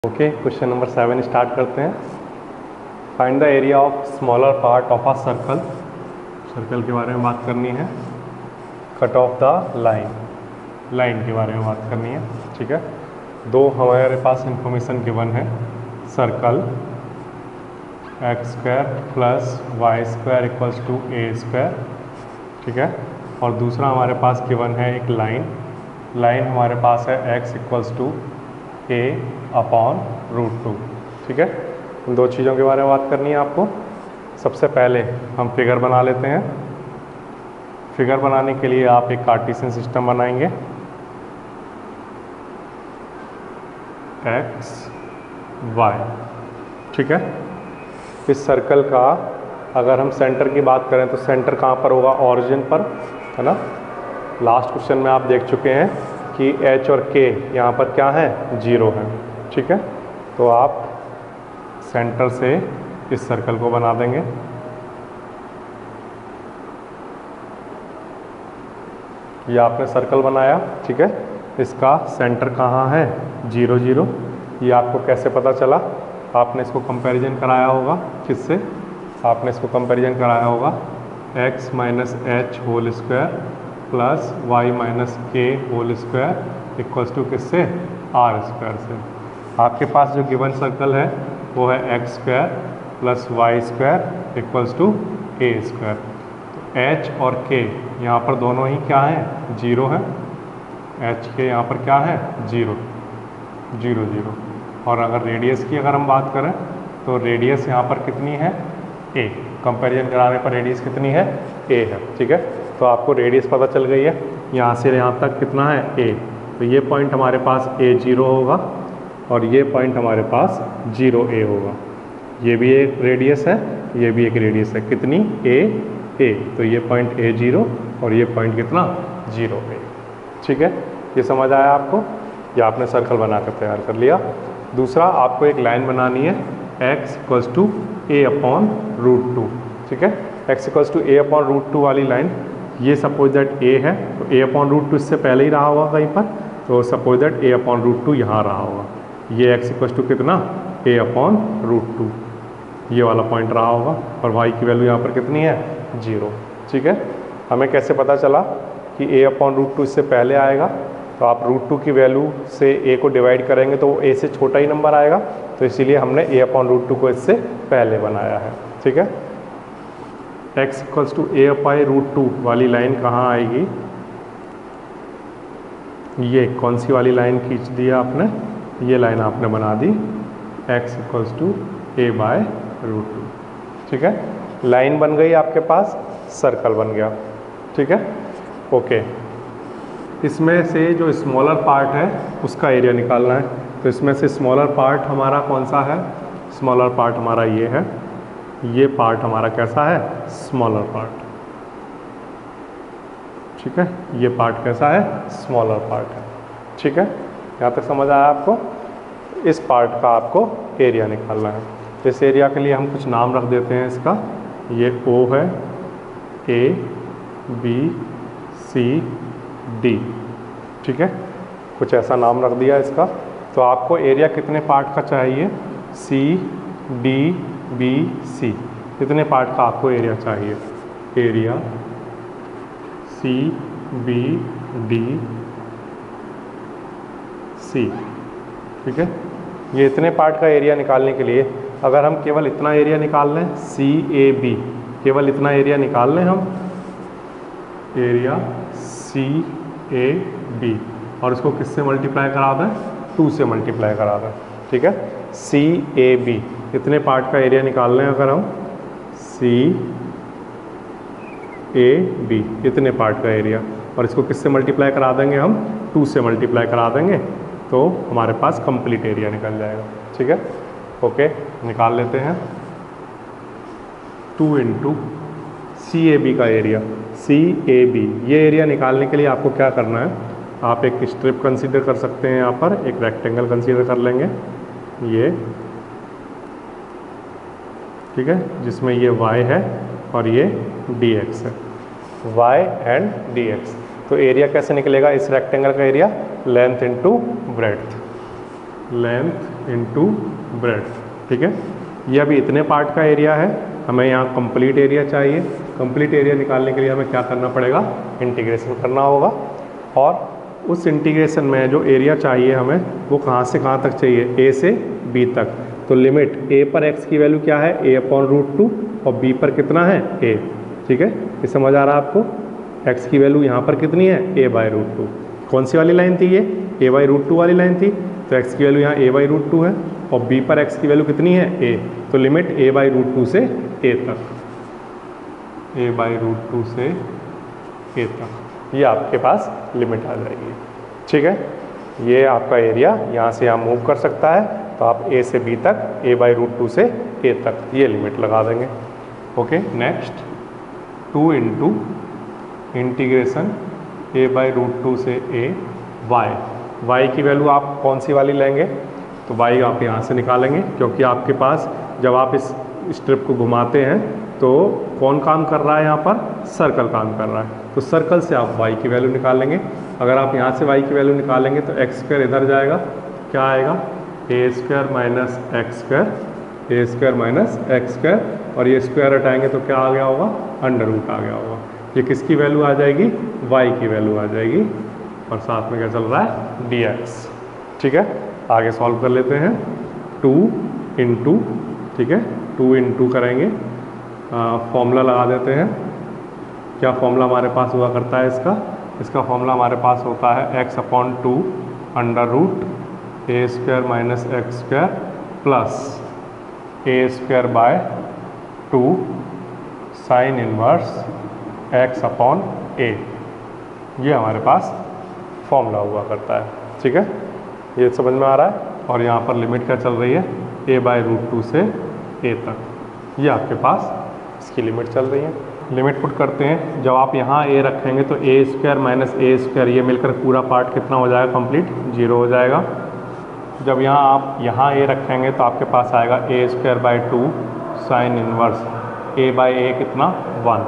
Okay, question number 7 start करते हैं। Find the area of smaller part of a circle. Circle के बारे में बात करनी है। Cut off the line, line के बारे में बात करनी है। ठीक है, दो हमारे पास इंफॉर्मेशन गिवन है। Circle x² plus y² equals to a²। ठीक है, और दूसरा हमारे पास गिवन है एक लाइन। लाइन हमारे पास है x इक्वल्स टू a/√2। ठीक है, इन दो चीज़ों के बारे में बात करनी है आपको। सबसे पहले हम फिगर बना लेते हैं। फिगर बनाने के लिए आप एक कार्टेशियन सिस्टम बनाएंगे। x y। ठीक है, इस सर्कल का अगर हम सेंटर की बात करें तो सेंटर कहाँ पर होगा? ओरिजिन पर, है ना। लास्ट क्वेश्चन में आप देख चुके हैं कि h और k यहाँ पर क्या है? 0 है। ठीक है, तो आप सेंटर से इस सर्कल को बना देंगे। ये आपने सर्कल बनाया। ठीक है, इसका सेंटर कहाँ है? 0 0। ये आपको कैसे पता चला? आपने इसको कंपैरिजन कराया होगा। किससे? आपने इसको कंपैरिजन कराया होगा x minus h whole square plus y minus k whole square equals to किससे? r² से। आपके पास जो गिवन सर्कल है वो है x² plus y² equals to a²। तो h और k यहाँ पर दोनों ही क्या हैं? 0 है। h के यहाँ पर क्या है? 0 0 0। और अगर रेडियस की अगर हम बात करें तो रेडियस यहाँ पर कितनी है? a। कंपैरिजन कराने पर रेडियस कितनी है? a है। ठीक है, तो आपको रेडियस पता चल गई है। यहाँ से यहाँ तक कितना है? a। तो ये पॉइंट हमारे पास a0 होगा और ये पॉइंट हमारे पास 0a होगा। ये भी एक रेडियस है, ये भी एक रेडियस है। कितनी? a। तो ये पॉइंट a0 और ये पॉइंट कितना? 0a। ठीक है, ये समझ आया आपको? या आपने सर्कल बनाकर तैयार कर लिया। दूसरा, आपको एक लाइन बनानी है x इक्वल्स टू a/√2। ठीक है, x इक्वल्स टू a/√2 वाली लाइन। ये सपोज दैट a है तो a/√2 इससे पहले ही रहा होगा कहीं पर, तो सपोज दैट a/√2 यहाँ रहा होगा। ये x इक्वल्स टू कितना? a/√2 ये वाला पॉइंट रहा होगा और y की वैल्यू यहाँ पर कितनी है? 0। ठीक है, हमें कैसे पता चला कि a/√2 इससे पहले आएगा? तो आप √2 की वैल्यू से a को डिवाइड करेंगे तो वो a से छोटा ही नंबर आएगा, तो इसीलिए हमने a/√2 को इससे पहले बनाया है। ठीक है, x इक्वल्स टू a/√2 वाली लाइन कहाँ आएगी? ये कौन सी वाली लाइन खींच दी है आपने? ये लाइन आपने बना दी x इक्वल्स टू a/√2। ठीक है, लाइन बन गई आपके पास, सर्कल बन गया। ठीक है, ओके। इसमें से जो स्मॉलर पार्ट है उसका एरिया निकालना है। तो इसमें से स्मॉलर पार्ट हमारा कौन सा है? स्मॉलर पार्ट हमारा ये है। ये पार्ट हमारा कैसा है? Smaller part. ठीक है, ये पार्ट कैसा है? स्मॉलर पार्ट है। ठीक है, यहाँ तक समझ आया आपको? इस पार्ट का आपको एरिया निकालना है। इस एरिया के लिए हम कुछ नाम रख देते हैं इसका। ये O है, A B C D। ठीक है, कुछ ऐसा नाम रख दिया इसका। तो आपको एरिया कितने पार्ट का चाहिए? C D B C, कितने पार्ट का आपको एरिया चाहिए? Area C B D C। ठीक है, ये इतने पार्ट का एरिया निकालने के लिए अगर हम केवल इतना एरिया निकाल लें, CAB, केवल इतना एरिया निकाल लें हम, एरिया CAB, और इसको किससे मल्टीप्लाई करा दें? 2 से मल्टीप्लाई करा दें। ठीक है, CAB इतने पार्ट का एरिया निकाल लें अगर हम, CAB इतने पार्ट का एरिया, और इसको किससे मल्टीप्लाई करा देंगे हम? 2 से मल्टीप्लाई करा देंगे तो हमारे पास कंप्लीट एरिया निकल जाएगा। ठीक है, ओके, निकाल लेते हैं। 2 इंटू CAB का एरिया। CAB ये एरिया निकालने के लिए आपको क्या करना है? आप एक स्ट्रिप कंसीडर कर सकते हैं, यहाँ पर एक रेक्टेंगल कंसीडर कर लेंगे ये। ठीक है, जिसमें ये y है और ये dx है, y एंड dx। तो एरिया कैसे निकलेगा इस रेक्टेंगल का area? Length into breadth. Length into bread, ठीक है। ये अभी इतने पार्ट का एरिया है, हमें यहाँ कंप्लीट एरिया चाहिए। कंप्लीट एरिया निकालने के लिए हमें क्या करना पड़ेगा, इंटीग्रेशन करना होगा। और उस इंटीग्रेशन में जो एरिया चाहिए हमें वो कहाँ से कहाँ तक चाहिए, ए से बी तक। तो लिमिट ए पर एक्स की वैल्यू क्या है, ए अपॉन रूट 2, और बी पर कितना है, ए, ठीक है। ये समझ आ रहा है आपको, एक्स की वैल्यू यहाँ पर कितनी है, ए बाई रूट 2। कौन सी वाली लाइन थी ये, ए बाई रूट 2 वाली लाइन थी, तो एक्स की वैल्यू यहाँ ए बाई रूट 2 है, और बी पर एक्स की वैल्यू कितनी है, ए। तो लिमिट ए बाई रूट 2 से ए तक, ए बाई रूट 2 से ए तक, ये आपके पास लिमिट आ जाएगी, ठीक है। ये आपका एरिया यहाँ से यहाँ मूव कर सकता है, तो आप ए से बी तक ए बाई रूट 2 से ए तक ये लिमिट लगा देंगे। Okay, next 2 into integration a by root 2 से ए वाई। वाई की वैल्यू आप कौन सी वाली लेंगे, तो वाई आप यहाँ से निकालेंगे, क्योंकि आपके पास जब आप इस स्ट्रिप को घुमाते हैं तो कौन काम कर रहा है यहाँ पर, सर्कल काम कर रहा है, तो सर्कल से आप वाई की वैल्यू निकालेंगे। अगर आप यहाँ से वाई की वैल्यू निकालेंगे तो एक्स स्क्वायर इधर जाएगा, क्या आएगा, a square minus x square, a square minus x square, और ये स्क्वायर हटाएंगे तो क्या आ गया होगा, अंडर रूट आ गया होगा। ये किसकी वैल्यू आ जाएगी, वाई की वैल्यू आ जाएगी, और साथ में क्या चल रहा है, डी एक्स, ठीक है। आगे सॉल्व कर लेते हैं, 2 इंटू, ठीक है, 2 इंटू करेंगे, फॉर्मूला लगा देते हैं। क्या फॉर्मूला हमारे पास हुआ करता है इसका फॉर्मूला हमारे पास होता है x upon 2 under root a square minus x square plus a square by 2 sine inverse x upon a. ये हमारे पास फॉर्मूला हुआ करता है, ठीक है, ये समझ में आ रहा है। और यहाँ पर लिमिट क्या चल रही है, a बाई रूट 2 से a तक, ये आपके पास इसकी लिमिट चल रही है। लिमिट पुट करते हैं, जब आप यहाँ a रखेंगे तो a square minus a square ये मिलकर पूरा पार्ट कितना हो जाएगा, कंप्लीट 0 हो जाएगा। जब यहाँ आप यहाँ a रखेंगे तो आपके पास आएगा a square by 2 sine inverse a by a कितना 1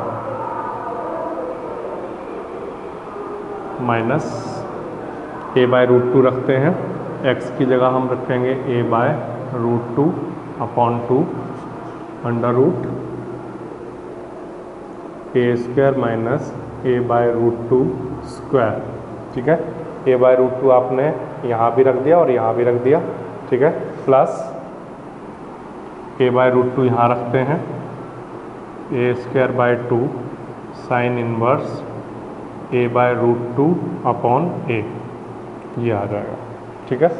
माइनस a बाई रूट 2 रखते हैं, x की जगह हम रखेंगे a by root 2 upon 2 under root a square minus a by root 2 square, ठीक है। ए बाय रूट 2 आपने यहाँ भी रख दिया और यहाँ भी रख दिया, ठीक है, प्लस ए बाय रूट 2 यहाँ रखते हैं, a square by 2 sine inverse a by root 2 upon a, ये आ जाएगा, ठीक है।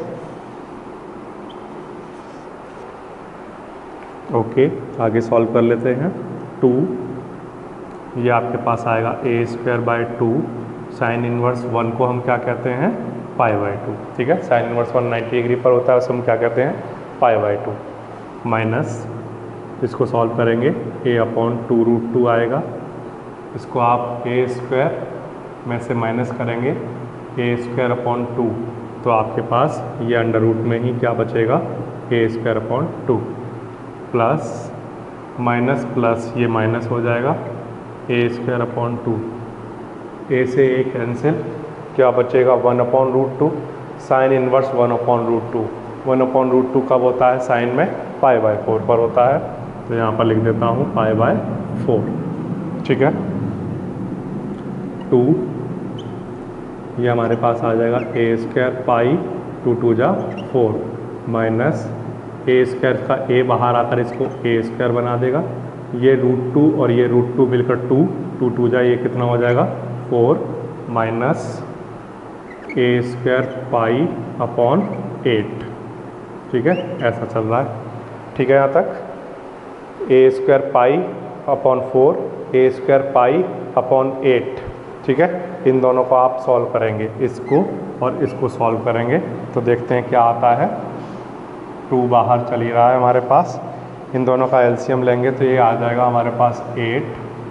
ओके, आगे सॉल्व कर लेते हैं। 2 ये आपके पास आएगा a square by 2 sine inverse 1 को हम क्या कहते हैं, पाई बाई 2, ठीक है। साइन इनवर्स 190 डिग्री पर होता है, उसे हम क्या कहते हैं, पाई बाई 2, माइनस इसको सॉल्व करेंगे ए अपॉन 2 रूट 2 आएगा, इसको आप ए स्क्वायर में से माइनस करेंगे ए स्क्वायर अपॉन 2, तो आपके पास ये अंडर रूट में ही क्या बचेगा, a square upon 2 plus minus plus ये माइनस हो जाएगा, ए स्क्वायर अपॉन 2, ए से ए कैंसिल, क्या बचेगा 1 upon root 2, sine inverse 1 upon root 2, 1 upon root 2 कब होता है, साइन में पाई बाय 4 पर होता है, तो यहाँ पर लिख देता हूँ पाई बाय 4, ठीक है। 2 ये हमारे पास आ जाएगा ए स्क्वायर पाई 2 2 जा 4 माइनस ए स्क्वायर का ए बाहर आकर इसको ए स्क्वायर बना देगा, ये रूट 2 और ये रूट 2 मिलकर 2 2 2 जा, ये कितना हो जाएगा 4 minus a square pi upon 8, ठीक है, ऐसा चल रहा है, ठीक है। यहाँ तक a square pi upon 4, a square pi upon 8, ठीक है। इन दोनों को आप सॉल्व करेंगे, इसको और इसको सॉल्व करेंगे तो देखते हैं क्या आता है। 2 बाहर चल ही रहा है हमारे पास, इन दोनों का एलसीएम लेंगे तो ये आ जाएगा हमारे पास 8,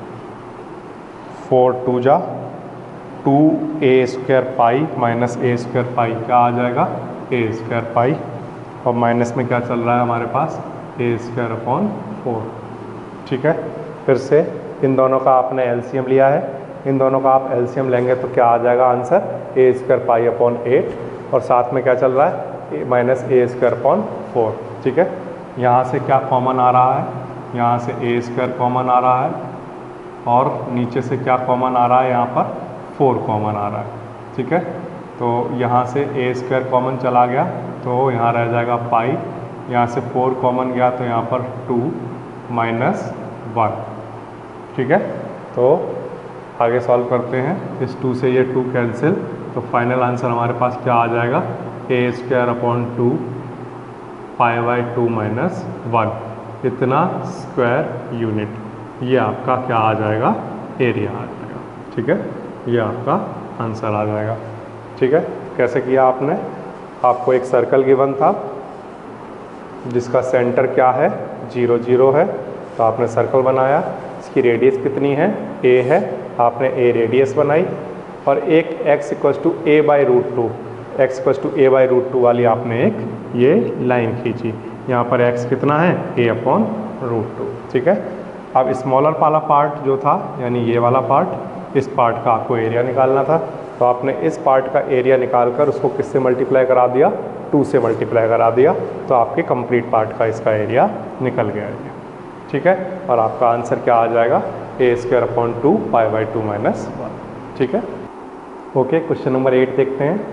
4 2 जा 2 a square pi minus a square pi, क्या आ जाएगा ए स्क्वायर पाई, और माइनस में क्या चल रहा है हमारे पास, ए स्क्वायर अपॉन 4, ठीक है। फिर से इन दोनों का आपने एलसीएम लिया है, इन दोनों का आप एलसीएम लेंगे तो क्या आ जाएगा answer, a square pi upon 8, और साथ में क्या चल रहा है, माइनस ए स्क्वायर अपॉन 4, ठीक है। यहाँ से क्या कॉमन आ रहा है, यहाँ से ए स्क्वायर कॉमन आ रहा है और नीचे से क्या कॉमन आ रहा है, यहाँ पर 4 कॉमन आ रहा है, ठीक है। तो यहाँ से ए स्क्वायर कॉमन चला गया तो यहाँ रह जाएगा पाई, यहाँ से 4 कॉमन गया तो यहाँ पर 2 माइनस 1, ठीक है। तो आगे सॉल्व करते हैं, इस 2 से ये 2 कैंसिल, तो फाइनल आंसर हमारे पास क्या आ जाएगा, a square upon 2 pi by 2 minus 1, इतना स्क्वायर यूनिट, ये आपका क्या आ जाएगा, एरिया आ जाएगा, ठीक है। ये आपका आंसर आ जाएगा, ठीक है। कैसे किया आपने, आपको एक सर्कल गिवन था जिसका सेंटर क्या है, 0 0 है, तो आपने सर्कल बनाया, इसकी रेडियस कितनी है, a है, आपने a रेडियस बनाई और एक x equals to a by root 2, x equals to a by root 2 वाली आपने एक ये लाइन खींची, यहाँ पर x कितना है, a अपॉन रूट 2, ठीक है। अब स्मॉलर वाला पार्ट जो था, यानी ये वाला पार्ट, इस पार्ट का आपको एरिया निकालना था, तो आपने इस पार्ट का एरिया निकाल कर उसको किससे मल्टीप्लाई करा दिया, 2 से मल्टीप्लाई करा दिया, तो आपके कंप्लीट पार्ट का इसका एरिया निकल गया है, ठीक है। और आपका आंसर क्या आ जाएगा, a square upon 2 pi by 2 minus 1, ठीक है। ओके, क्वेश्चन नंबर 8 देखते हैं।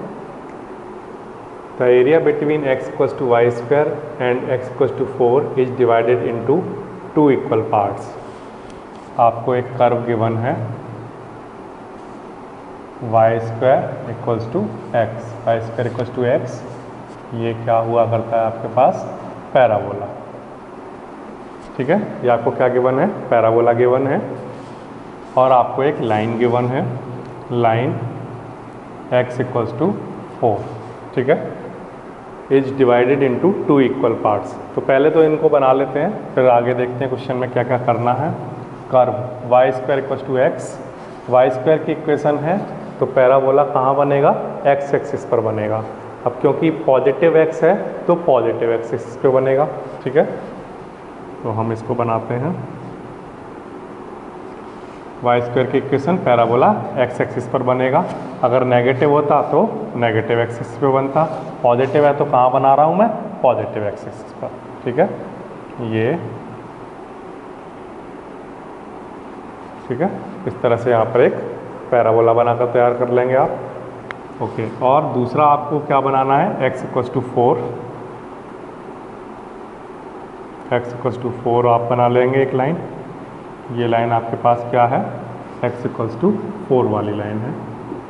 The area between x equals to y square and x equals to 4 is divided into 2 equal parts. आपको एक कर्व गिवन है, y square equals to x, y square equals to x, ये क्या हुआ करता है आपके पास, पैराबोला, ठीक है। ये आपको क्या गिवन है, पैराबोला गिवन है, और आपको एक लाइन गिवन है, लाइन x इक्वल्स टू 4, ठीक है, is divided into 2 equal parts. तो पहले तो इनको बना लेते हैं, फिर आगे देखते हैं क्वेश्चन में क्या क्या करना है। Curve y square equals to x, y square की इक्वेशन है, तो पैराबोला कहाँ बनेगा, x एक्सिस पर बनेगा। अब क्योंकि पॉजिटिव x है तो पॉजिटिव x एक्सिस पे बनेगा, ठीक है। तो हम इसको बनाते हैं, वाई स्क्वायर की इक्वेशन पैराबोला x एक्सिस पर बनेगा, अगर नेगेटिव होता तो नेगेटिव x एक्सिस पे बनता, पॉजिटिव है तो कहाँ बना रहा हूँ मैं, पॉजिटिव x एक्सिस पर, ठीक है। ये ठीक है, इस तरह से यहाँ पर एक पैराबोला बनाकर तैयार कर लेंगे आप। ओके, और दूसरा आपको क्या बनाना है, x equals to 4, x equals to 4 आप बना लेंगे एक लाइन, ये लाइन आपके पास क्या है, x इक्वल्स टू 4 वाली लाइन है,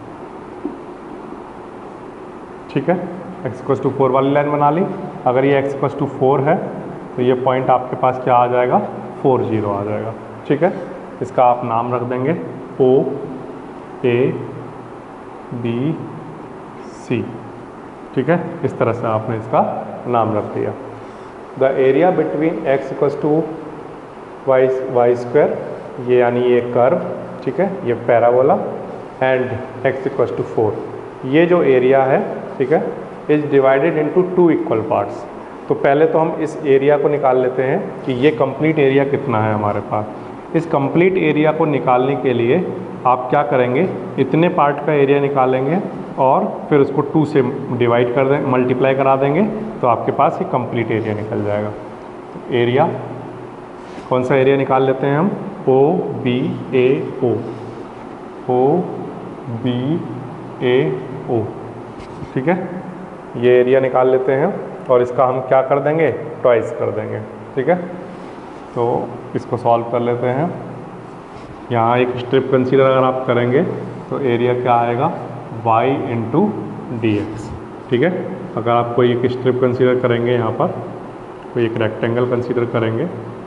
ठीक है। x इक्वल्स टू 4 वाली लाइन बना ली, अगर ये x इक्वल्स टू 4 है तो ये पॉइंट आपके पास क्या आ जाएगा, 4 0 आ जाएगा, ठीक है। इसका आप नाम रख देंगे O A B C, ठीक है, इस तरह से आपने इसका नाम रख दिया। The area between x equals to y square, ये यानी ये कर्व, ठीक है, ये parabola, and x equals to 4, ये जो एरिया है, ठीक है, is divided into 2 equal parts. तो पहले तो हम इस एरिया को निकाल लेते हैं कि ये कंप्लीट एरिया कितना है हमारे पास। इस कंप्लीट एरिया को निकालने के लिए आप क्या करेंगे, इतने पार्ट का एरिया निकालेंगे और फिर उसको 2 से डिवाइड कर दें, मल्टीप्लाई करा देंगे, तो आपके पास ये कंप्लीट एरिया निकल जाएगा। तो एरिया, कौन सा एरिया निकाल लेते हैं हम, ओ बी ए ओ, ओ बी ए ओ, ठीक है, ये एरिया निकाल लेते हैं और इसका हम क्या कर देंगे, ट्वाइस कर देंगे, ठीक है। तो इसको सॉल्व कर लेते हैं। यहाँ एक स्ट्रिप कंसीडर अगर आप करेंगे तो एरिया क्या आएगा, y इंटू डी एक्स, ठीक है। अगर आप कोई एक स्ट्रिप कंसीडर करेंगे, यहाँ पर कोई एक रेक्टेंगल कंसीडर करेंगे,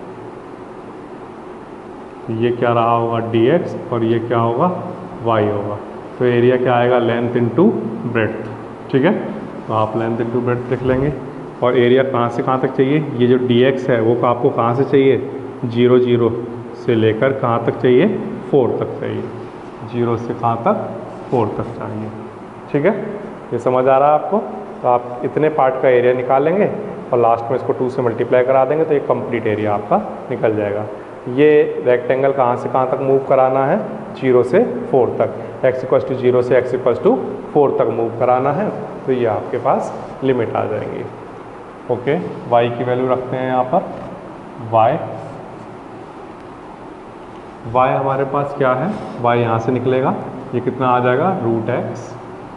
ये क्या रहा होगा dx और ये क्या होगा, y होगा, तो एरिया क्या आएगा, लेंथ इंटू ब्रेड्थ, ठीक है। तो आप लेंथ इंटू ब्रेड्थ लिख लेंगे, और एरिया कहाँ से कहाँ तक चाहिए, ये जो dx है वो आपको कहाँ से चाहिए, 0 0 से लेकर कहाँ तक चाहिए, 4 तक चाहिए, 0 से कहाँ तक, 4 तक चाहिए, ठीक है। ये समझ आ रहा है आपको। तो आप इतने पार्ट का एरिया निकालेंगे और लास्ट में इसको 2 से मल्टीप्लाई करा देंगे तो एक कंप्लीट एरिया आपका निकल जाएगा। ये रेक्टेंगल कहाँ से कहाँ तक मूव कराना है, 0 से 4 तक, x इक्वल्स टू 0 से x इक्वल्स टू 4 तक मूव कराना है। तो ये आपके पास लिमिट आ जाएंगी। ओके, y की वैल्यू रखते हैं यहाँ पर। y हमारे पास क्या है, y यहाँ से निकलेगा, ये कितना आ जाएगा, √x।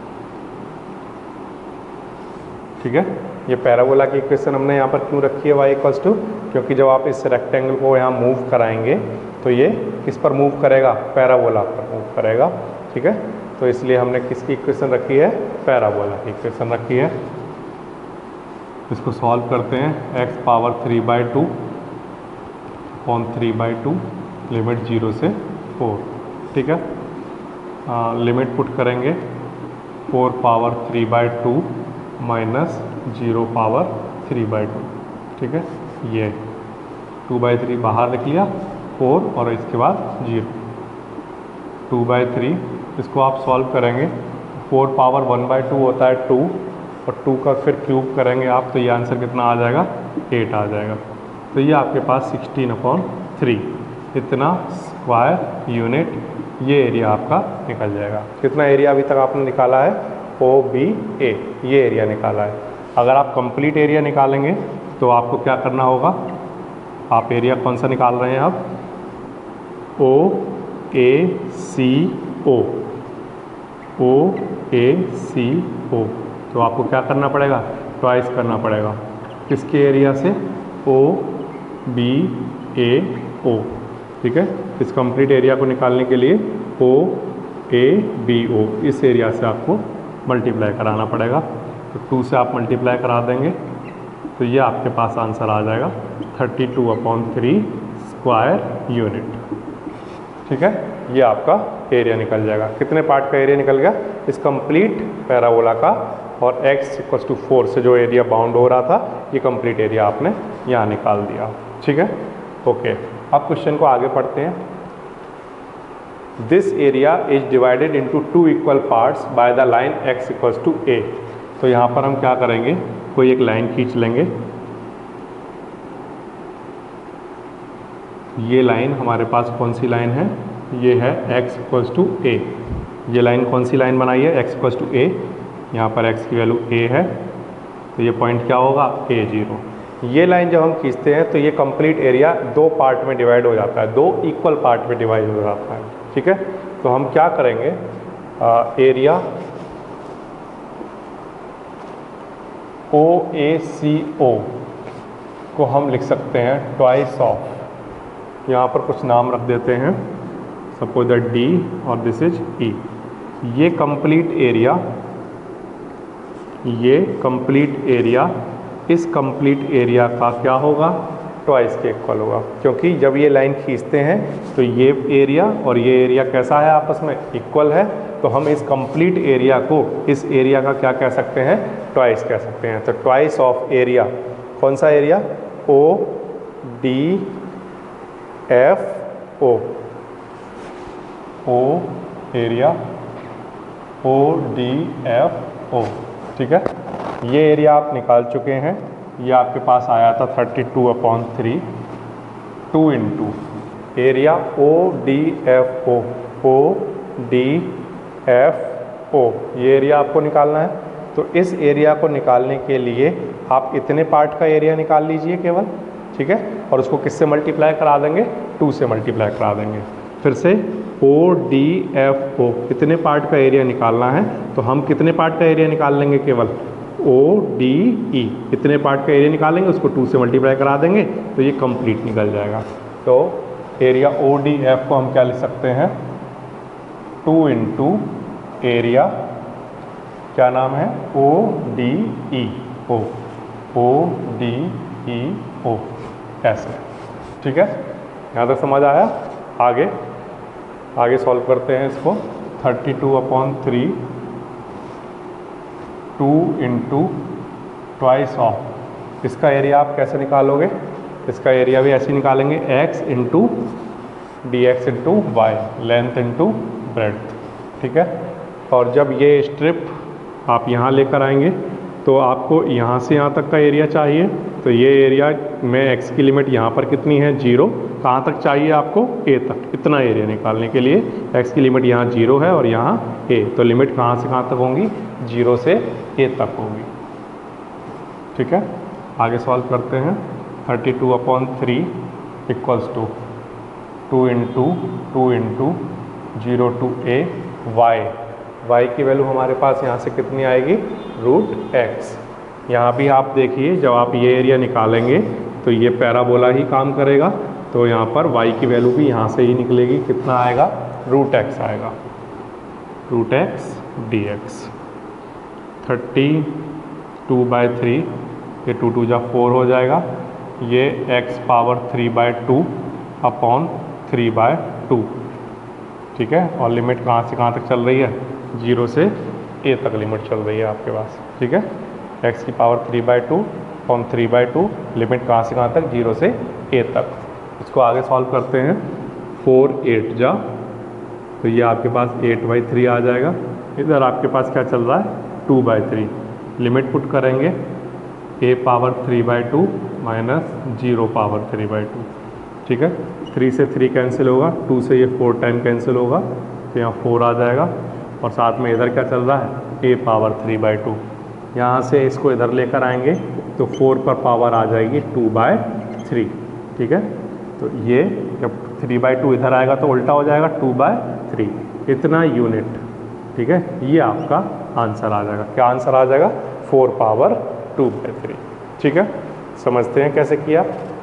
ठीक है, ये पैराबोला की इक्वेशन हमने यहाँ पर क्यों रखी है y = क्योंकि जब आप इस रेक्टेंगल को यहाँ मूव कराएंगे तो ये किस पर मूव करेगा, पैराबोला पर मूव करेगा। ठीक है, तो इसलिए हमने किसकी इक्वेशन रखी है, पैराबोला की इक्वेशन रखी है। इसको सॉल्व करते हैं, x⁴/2 अपॉन 3/2 लिमिट 0 से 4। ठीक है, लिमिट पुट करेंगे 4⁴/3/2 माइनस 0⁴/3/2। ठीक है, ये 2/3 बाहर निकल लिया, 4 और इसके बाद 0, 2/3। इसको आप सॉल्व करेंगे, 4⁴1/2 होता है 2, और 2 का फिर क्यूब करेंगे आप, तो ये आंसर कितना आ जाएगा, 8 आ जाएगा। तो ये आपके पास 16/3 इतना स्क्वायर यूनिट ये एरिया आपका निकल जाएगा। कितना एरिया अभी तक आपने निकाला है, OBA, ये एरिया निकाला है। अगर आप कंप्लीट एरिया निकालेंगे तो आपको क्या करना होगा, आप एरिया कौन सा निकाल रहे हैं अब, OACO, तो आपको क्या करना पड़ेगा, ट्वाइस करना पड़ेगा किसके एरिया से, OBAO। ठीक है, इस कंप्लीट एरिया को निकालने के लिए OABO इस एरिया से आपको मल्टीप्लाई कराना पड़ेगा। तो 2 से आप मल्टीप्लाई करा देंगे तो ये आपके पास आंसर आ जाएगा 32/3 स्क्वायर यूनिट। ठीक है, ये आपका एरिया निकल जाएगा। कितने पार्ट का एरिया निकल गया, इस कंप्लीट पैराबोला का, और x = 4 से जो एरिया बाउंड हो रहा था, ये कंप्लीट एरिया आपने यहाँ निकाल दिया। ठीक है, ओके। अब क्वेश्चन को आगे पढ़ते हैं। This area is divided into 2 equal parts by the line x = a। तो यहाँ पर हम क्या करेंगे, कोई एक लाइन खींच लेंगे। ये लाइन हमारे पास कौन सी लाइन है, ये है x = a। ये लाइन कौन सी लाइन बनाई है, x = a। यहाँ पर x की वैल्यू a है, तो ये पॉइंट क्या होगा, A0। ये लाइन जब हम खींचते हैं तो ये कंप्लीट एरिया 2 पार्ट में डिवाइड हो जाता है, 2 इक्वल पार्ट में डिवाइड हो जाता है। ठीक है, तो हम क्या करेंगे, एरिया OACO को हम लिख सकते हैं ट्वाइस ऑफ, यहाँ पर कुछ नाम रख देते हैं, सपोज दैट D और दिस इज E। ये कंप्लीट एरिया, ये कंप्लीट एरिया इस कंप्लीट एरिया का क्या होगा, ट्वाइस के इक्वल होगा। क्योंकि जब ये लाइन खींचते हैं तो ये एरिया और ये एरिया कैसा है, आपस में इक्वल है। तो हम इस कंप्लीट एरिया को इस एरिया का क्या कह सकते हैं, ट्वाइस कह सकते हैं। तो ट्वाइस ऑफ एरिया, कौन सा area, ODFO, O area ODFO। ठीक है, ये एरिया आप निकाल चुके हैं। ये आपके पास आया था 32/3, 2 इंटू एरिया ODFO, ODFO, ये एरिया आपको निकालना है। तो इस एरिया को निकालने के लिए आप इतने पार्ट का एरिया निकाल लीजिए केवल। ठीक है, और उसको किससे मल्टीप्लाई करा देंगे, 2 से मल्टीप्लाई करा देंगे। फिर से ODFO, इतने पार्ट का एरिया निकालना है, तो हम कितने पार्ट का एरिया निकाल लेंगे, केवल ODE, इतने पार्ट का एरिया निकालेंगे, उसको 2 से मल्टीप्लाई करा देंगे तो ये कंप्लीट निकल जाएगा। तो एरिया ODF को हम क्या लिख सकते हैं, 2 इंटू एरिया, क्या नाम है, ODEO, ODEO ऐसे। ठीक है, यहाँ तक समझ आया। आगे सॉल्व करते हैं इसको। 32/3, 2 इंटू ट्वाइस ऑफ, इसका एरिया आप कैसे निकालोगे, इसका एरिया भी ऐसे निकालेंगे, x into dx into y, length into breadth. ठीक है, और जब ये स्ट्रिप आप यहाँ लेकर आएंगे तो आपको यहाँ से यहाँ तक का एरिया चाहिए, तो तो ये एरिया में x की लिमिट यहाँ पर कितनी है 0, कहाँ तक चाहिए आपको a तक, इतना एरिया निकालने के लिए x की लिमिट यहाँ 0 है और यहाँ a, तो लिमिट कहाँ से कहाँ तक होंगी 0 से a तक होगी। ठीक है, आगे सॉल्व करते हैं। 32/3 equals to 2 into 0 to a y की वैल्यू हमारे पास यहाँ से कितनी आएगी √x। यहाँ भी आप देखिए जब आप ये एरिया निकालेंगे तो ये पैराबोला ही काम करेगा, तो यहाँ पर y की वैल्यू भी यहाँ से ही निकलेगी, कितना आएगा √x आएगा, √x dx। 32/3 ये 2 2 जा 4 हो जाएगा, ये x पावर 3/2 अपॉन 3/2। ठीक है, और लिमिट कहाँ से कहाँ तक चल रही है 0 से a तक लिमिट चल रही है आपके पास। ठीक है, x की पावर 3/2 अपॉन 3/2, लिमिट कहाँ से कहाँ तक 0 से a तक। इसको आगे सॉल्व करते हैं। 4 8 जा, तो ये आपके पास 8/3 आ जाएगा। इधर आपके पास क्या चल रहा है 2/3, लिमिट पुट करेंगे a पावर 3/2 माइनस 0 पावर 3/2। ठीक है, 3 से 3 कैंसिल होगा, 2 से ये 4 टाइम कैंसिल होगा, तो यहाँ 4 आ जाएगा। और साथ में इधर क्या चल रहा है a पावर 3/2, यहाँ से इसको इधर लेकर आएंगे तो 4 पर पावर आ जाएगी 2/3। ठीक है, तो ये जब 3/2 इधर आएगा तो उल्टा हो जाएगा 2/3, इतना यूनिट। ठीक है, ये आपका आंसर आ जाएगा। क्या आंसर आ जाएगा 4 पावर 2/3। ठीक है, समझते हैं कैसे किया।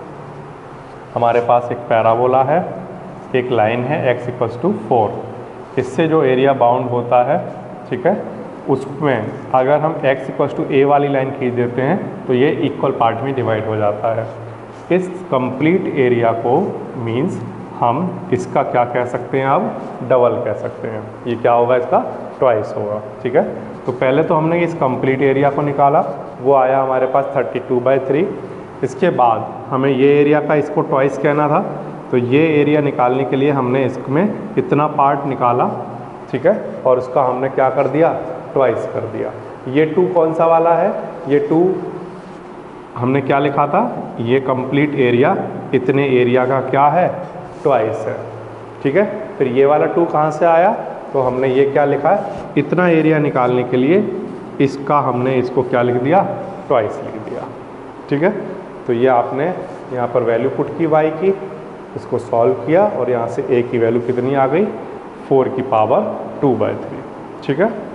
हमारे पास एक पैराबोला है, एक लाइन है x = 4, इससे जो एरिया बाउंड होता है, ठीक है, उसमें अगर हम x = a वाली लाइन खींच देते हैं तो ये इक्वल पार्ट में डिवाइड हो जाता है। इस कंप्लीट एरिया को मीन्स हम इसका क्या कह सकते हैं, अब डबल कह सकते हैं। ये क्या होगा, इसका ट्वाइस होगा। ठीक है, तो पहले तो हमने इस कंप्लीट एरिया को निकाला, वो आया हमारे पास 32/3। इसके बाद हमें ये एरिया का इसको ट्वाइस कहना था, तो ये एरिया निकालने के लिए हमने इसमें इतना पार्ट निकाला। ठीक है, और उसका हमने क्या कर दिया ट्वाइस कर दिया। ये 2 कौन सा वाला है, ये 2 हमने क्या लिखा था, ये कंप्लीट एरिया इतने एरिया का क्या है ट्वाइस है। ठीक है, फिर ये वाला 2 कहाँ से आया, तो हमने ये क्या लिखा है, इतना एरिया निकालने के लिए इसका हमने इसको क्या लिख दिया ट्वाइस लिख दिया। ठीक है, तो ये आपने यहाँ पर वैल्यू पुट की y की, इसको सॉल्व किया और यहाँ से a की वैल्यू कितनी आ गई 4 की पावर 2/3। ठीक है।